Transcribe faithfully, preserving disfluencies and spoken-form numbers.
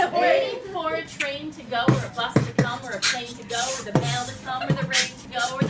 Waiting for a train to go, or a bus to come, or a plane to go, or the mail to come, or the rain to go, or